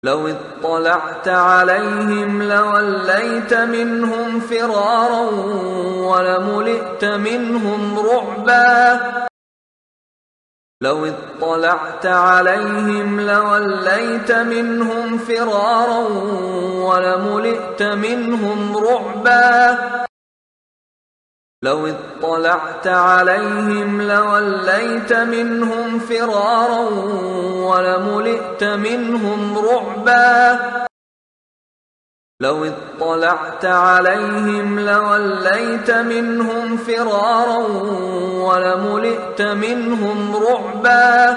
لو اطلعت عليهم لوليت منهم فرارا ولملئت منهم رعبا لو اطلعت عليهم لوليت منهم فرارا ولملئت منهم رعبا لو اطلعت عليهم لوليت منهم فرارا ولملئت منهم رعبا لو اطلعت عليهم لوليت منهم فرارا ولملئت منهم رعبا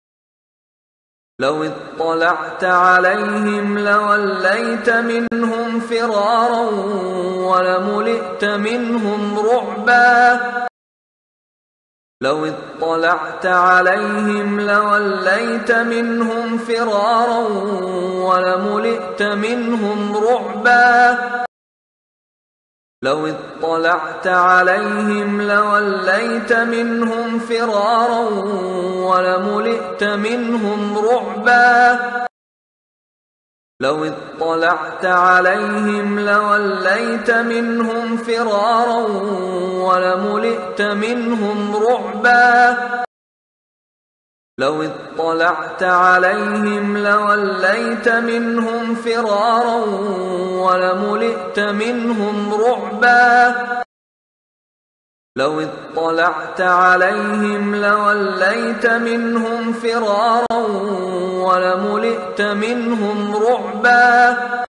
لو اطلعت عليهم لوليت منهم فرارا ولملئت منهم رعبا لو اطلعت عليهم لوليت منهم فرارا ولملئت منهم رعبا لو اطلعت عليهم لوليت منهم فرارا ولملئت منهم رعبا لو اطلعت عليهم لوليت منهم فرارا ولملئت منهم رعبا لو اطلعت عليهم لوليت منهم فرارا ولملئت منهم رعبا لو اطلعت عليهم لوليت منهم فرارا ولملئت منهم رعبا